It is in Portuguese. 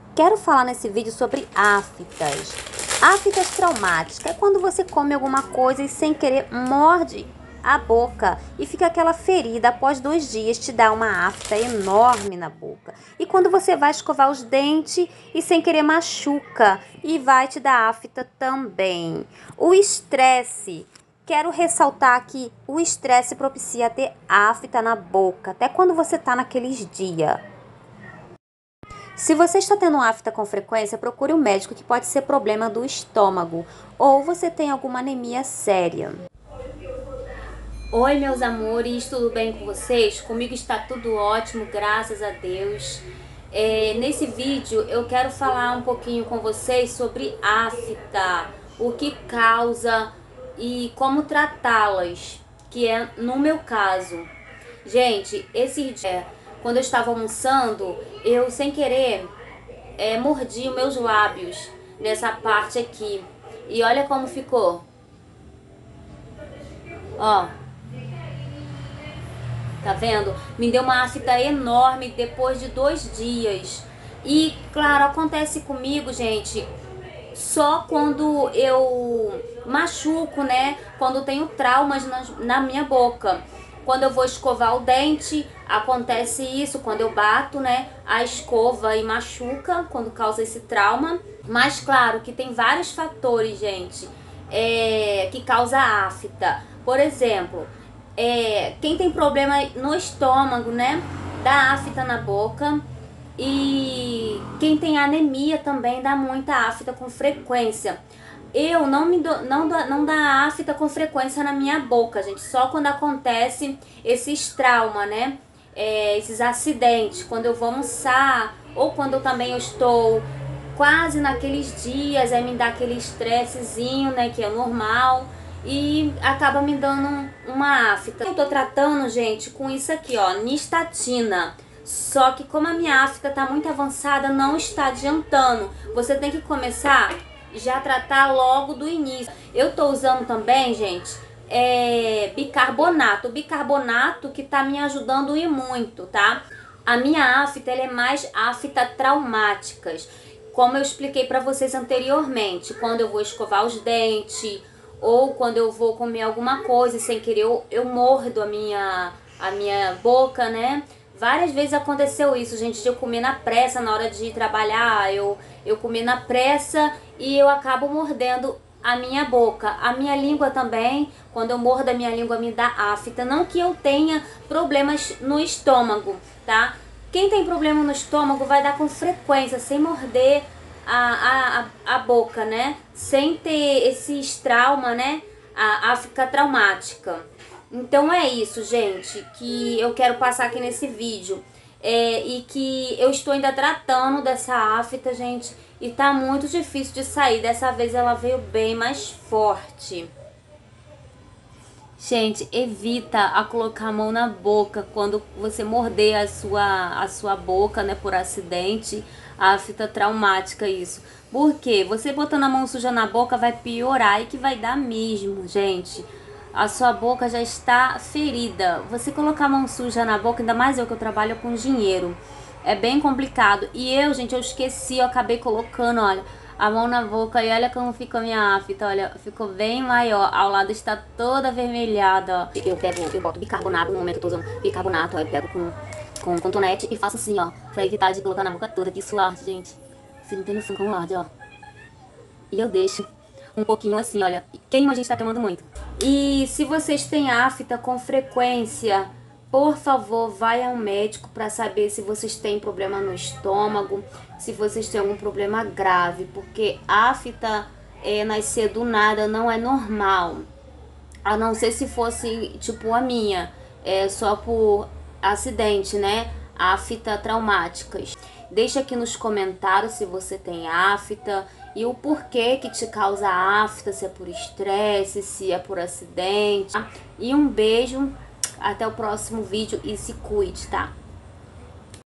Quero falar nesse vídeo sobre aftas. Aftas traumáticas é quando você come alguma coisa e sem querer morde a boca e fica aquela ferida, após 2 dias te dá uma afta enorme na boca. E quando você vai escovar os dentes e sem querer machuca e vai te dar afta também. O estresse. Quero ressaltar que o estresse propicia ter afta na boca, até quando você está naqueles dias. Se você está tendo afta com frequência, procure um médico, que pode ser problema do estômago ou você tem alguma anemia séria. Oi, meus amores, tudo bem com vocês? Comigo está tudo ótimo, graças a Deus. Nesse vídeo eu quero falar um pouquinho com vocês sobre afta, o que causa e como tratá-las, que é no meu caso. Gente, esse dia, quando eu estava almoçando, eu sem querer mordi os meus lábios nessa parte aqui. E olha como ficou. Ó. Tá vendo? Me deu uma afta enorme depois de 2 dias. E, claro, acontece comigo, gente, só quando eu machuco, né? Quando tenho traumas na minha boca. Quando eu vou escovar o dente, acontece isso. Quando eu bato, né, a escova e machuca, quando causa esse trauma. Mas, claro, que tem vários fatores, gente, que causa afta. Por exemplo, quem tem problema no estômago, né, dá afta na boca. E quem tem anemia também dá muita afta com frequência. Eu não dá afta com frequência na minha boca, gente. Só quando acontece esses traumas, né? Esses acidentes, quando eu vou almoçar, ou quando eu estou quase naqueles dias, aí me dá aquele estressezinho, né? Que é normal. E acaba me dando uma afta. Eu tô tratando, gente, com isso aqui, ó, nistatina. Só que como a minha afta tá muito avançada, não está adiantando. Você tem que começar já a tratar logo do início. Eu tô usando também, gente, bicarbonato. O bicarbonato que tá me ajudando e muito, tá? A minha afta, ela é mais afta traumáticas. Como eu expliquei pra vocês anteriormente, quando eu vou escovar os dentes ou quando eu vou comer alguma coisa e sem querer eu mordo a minha boca, né? Várias vezes aconteceu isso, gente, de eu comer na pressa na hora de ir trabalhar, eu comer na pressa e eu acabo mordendo a minha boca. A minha língua também, quando eu mordo a minha língua me dá afta. Não que eu tenha problemas no estômago, tá? Quem tem problema no estômago vai dar com frequência, sem morder a boca, né? Sem ter esses traumas, né? A afta traumática. Então é isso, gente, que eu quero passar aqui nesse vídeo. E que eu estou ainda tratando dessa afta, gente, e tá muito difícil de sair. Dessa vez ela veio bem mais forte. Gente, evita a colocar a mão na boca quando você morder a sua boca, né, por acidente. A afta traumática, isso. Porque você botando a mão suja na boca vai piorar e que vai dar mesmo, gente. A sua boca já está ferida. Você colocar a mão suja na boca, ainda mais eu que eu trabalho com dinheiro, é bem complicado. E eu, gente, eu esqueci, eu acabei colocando, olha, a mão na boca e olha como ficou a minha afta, olha, ficou bem maior. Ao lado está toda avermelhada, ó. Eu boto bicarbonato, no momento eu tô usando bicarbonato, ó, eu pego com cotonete e faço assim, ó, pra evitar de colocar na boca toda, que isso arde, gente. Você não tem noção como arde, ó. E eu deixo um pouquinho assim, olha, queima, a gente tá queimando muito. E se vocês têm afta com frequência, por favor, vai ao médico para saber se vocês têm problema no estômago, se vocês têm algum problema grave, porque afta nascer do nada não é normal. A não ser se fosse tipo a minha, só por acidente, né? Afta traumáticas. Deixa aqui nos comentários se você tem afta e o porquê que te causa afta, se é por estresse, se é por acidente. E um beijo, até o próximo vídeo e se cuide, tá?